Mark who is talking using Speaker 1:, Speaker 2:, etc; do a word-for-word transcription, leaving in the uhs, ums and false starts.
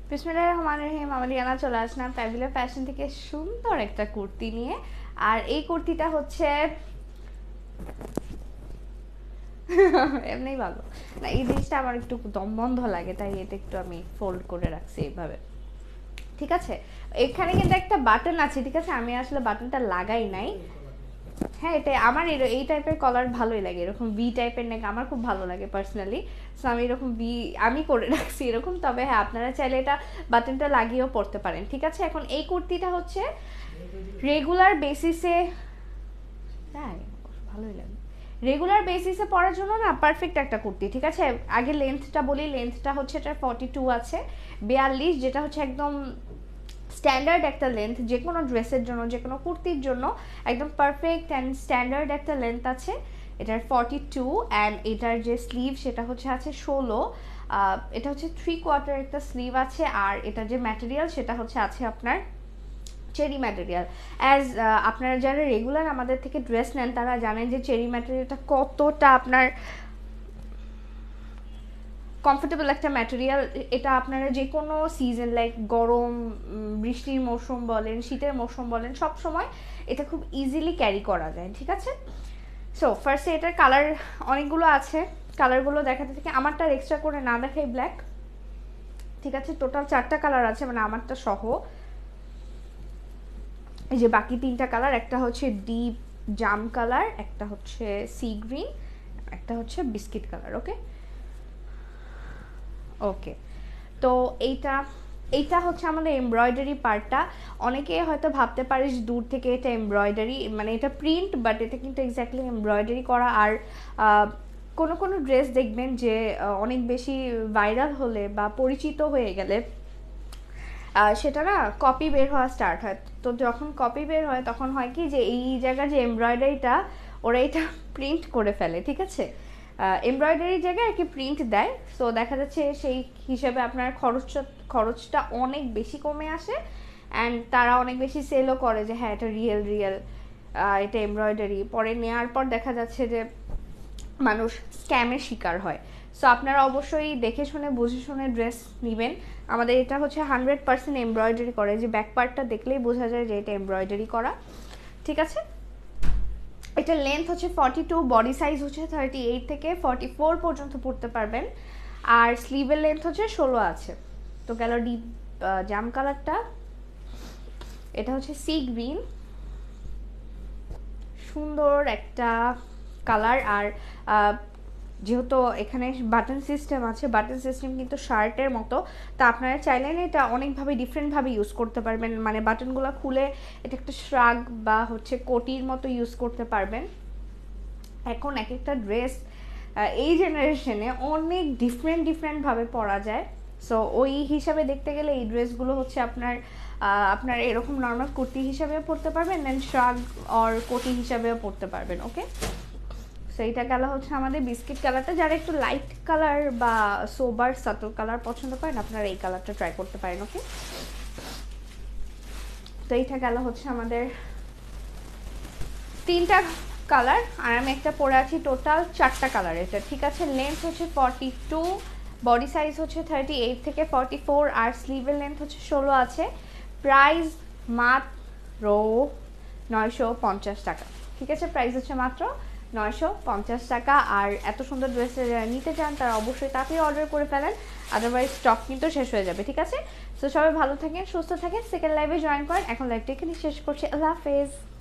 Speaker 1: বিসমিল্লাহির রহমানির রহিম। আমি লিয়ানা চলে আসলাম ফ্যাবুলাস ফ্যাশন থেকে সুন্দর একটা কুর্তি নিয়ে। আর এই কুর্তিটা হচ্ছে এমনিই ভালো না, এই জিনিসটা আমার একটু দম বন্ধ লাগে, তাই এটা একটু আমি ফোল্ড করে রাখছি এইভাবে, ঠিক আছে। এখানে কিন্তু একটা বাটন আছে, ঠিক আছে, আমি আসলে বাটনটা লাগাই নাই। হ্যাঁ, এটা আমার এই টাইপের কলার ভালোই লাগে, এরকম ভি টাইপের নেক আমার খুব ভালো লাগে পার্সোনালি। সো আমি এরকম ভি আমি করে রাখছি এরকম। তবে হ্যাঁ, আপনারা চাইলে এটা বাটনটা লাগিয়েও পরতে পারেন, ঠিক আছে। এখন এই কুর্তিটা হচ্ছে রেগুলার বেসিসে, হ্যাঁ ভালোই লাগে, রেগুলার বেসিসে পরার জন্য না পারফেক্ট একটা কুর্তি, ঠিক আছে। আগে লেন্থটা বলি, লেন্থটা হচ্ছে এটা ফর্টি টু আছে, বিয়াল্লিশ, যেটা হচ্ছে একদম স্ট্যান্ডার্ড একটা লেন্থ, যে কোনো ড্রেসের জন্য, যে কোনো কুর্তির জন্য একদম পারফেক্ট অ্যান্ড স্ট্যান্ডার্ড একটা লেন্থ আছে এটার ফর্টি টু। অ্যান্ড এটার যে স্লিভ সেটা হচ্ছে আছে ষোলো, এটা হচ্ছে থ্রি কোয়ার্টার একটা স্লিভ আছে। আর এটা যে ম্যাটেরিয়াল সেটা হচ্ছে আছে আপনার চেরি ম্যাটেরিয়াল। অ্যাজ আপনারা যারা রেগুলার আমাদের থেকে ড্রেস নেন তারা জানেন যে চেরি ম্যাটেরিয়ালটা কতটা আপনার কমফোর্টেবল একটা ম্যাটেরিয়াল। এটা আপনারা যে কোনো সিজন, লাইক গরম, বৃষ্টির মৌসুম বলেন, শীতের মৌসুম বলেন, সব সময় এটা খুব ইজিলি ক্যারি করা যায়, ঠিক আছে। সো ফার্স্টে এটার কালার অনেকগুলো আছে, কালারগুলো দেখাতে থেকে আমারটা এক্সট্রা করে না দেখাই ব্ল্যাক, ঠিক আছে। টোটাল চারটা কালার আছে, মানে আমারটা সহ। এই যে বাকি তিনটা কালার, একটা হচ্ছে ডিপ জাম কালার, একটা হচ্ছে সি গ্রিন, একটা হচ্ছে বিস্কিট কালার। ওকে ওকে তো এইটা এইটা হচ্ছে আমাদের এমব্রয়ডারি পার্টটা। অনেকে হয়তো ভাবতে পারে যে দূর থেকে এটা এমব্রয়ডারি, মানে এটা প্রিন্ট, বাট এটা কিন্তু এক্স্যাক্টলি এমব্রয়ডারি করা। আর কোনো কোনো ড্রেস দেখবেন যে অনেক বেশি ভাইরাল হলে বা পরিচিত হয়ে গেলে সেটা না কপি বের হওয়া স্টার্ট হয়। তো যখন কপি বের হয় তখন হয় কি যে এই জায়গায় যে এমব্রয়ডারিটা ওরা এটা প্রিন্ট করে ফেলে, ঠিক আছে। এমব্রয়ডারি জায়গায় আর কি প্রিন্ট দেয়। সো দেখা যাচ্ছে সেই হিসাবে আপনার খরচটা খরচটা অনেক বেশি কমে আসে, অ্যান্ড তারা অনেক বেশি সেলও করে যে হ্যাঁ এটা রিয়েল রিয়েল এটা এমব্রয়ডারি। পরে নেওয়ার পর দেখা যাচ্ছে যে মানুষ স্ক্যামের শিকার হয়। সো আপনারা অবশ্যই দেখে শুনে বুঝে শুনে ড্রেস নেবেন। আমাদের এটা হচ্ছে হান্ড্রেড পার্সেন্ট এমব্রয়ডারি করে, যে ব্যাক পার্টটা দেখলেই বোঝা যায় যে এটা এমব্রয়ডারি করা, ঠিক আছে। এটা লেন্থ হচ্ছে ফর্টি টু, বডি সাইজ হচ্ছে থার্টি এইট থেকে ফর্টি ফোর পর্যন্ত পরতে পারবেন। আর স্লিভের লেন্থ হচ্ছে ষোলো আছে। তো গেল ডিপ জাম কালারটা, এটা হচ্ছে সি গ্রিন, সুন্দর একটা কালার। আর যেহেতু এখানে বাটন সিস্টেম আছে, বাটন সিস্টেম কিন্তু শার্টের মতো, তা আপনারা চাইলেন এটা অনেকভাবে ডিফারেন্টভাবে ইউজ করতে পারবেন। মানে বাটনগুলো খুলে এটা একটা শ্রাগ বা হচ্ছে কোটির মতো ইউজ করতে পারবেন। এখন এক একটা ড্রেস এই জেনারেশনে অনেক ডিফারেন্ট ডিফারেন্টভাবে পরা যায়। সো ওই হিসাবে দেখতে গেলে এই ড্রেসগুলো হচ্ছে আপনার আপনার এরকম নর্মাল কুর্তি হিসাবেও পরতে পারবেন, দেন শ্রাগ অর কোটি হিসাবেও পরতে পারবেন। ওকে, সো এইটা গেল হচ্ছে আমাদের বিস্কিট কালারটা। যারা একটু লাইট কালার বা সোবার সাটল কালার পছন্দ করেন আপনারা এই কালারটা ট্রাই করতে পারেন। ওকে, তো এইটা গেল হচ্ছে আমাদের তিনটা কালার, আর আমি একটা পরে আছি টোটাল চারটা কালার এটা, ঠিক আছে। লেন্থ হচ্ছে ফর্টি টু, বডি সাইজ হচ্ছে থার্টি এইট থেকে ফর্টি ফোর, আর স্লিভের লেন্থ হচ্ছে ষোলো আছে। প্রাইস মাত্র নয়শো পঞ্চাশ টাকা, ঠিক আছে। প্রাইস হচ্ছে মাত্র নয়শো পঞ্চাশ টাকা। আর এত সুন্দর ড্রেসে যারা নিতে চান তারা অবশ্যই তাড়াতাড়ি অর্ডার করে ফেলেন, আদারওয়াইজ স্টক কিন্তু শেষ হয়ে যাবে, ঠিক আছে। তো সবাই ভালো থাকেন, সুস্থ থাকেন, সেকেন্ড লাইভে জয়েন করেন। এখন লাইভটা এখানে শেষ করছি, আল্লাহ হাফেজ।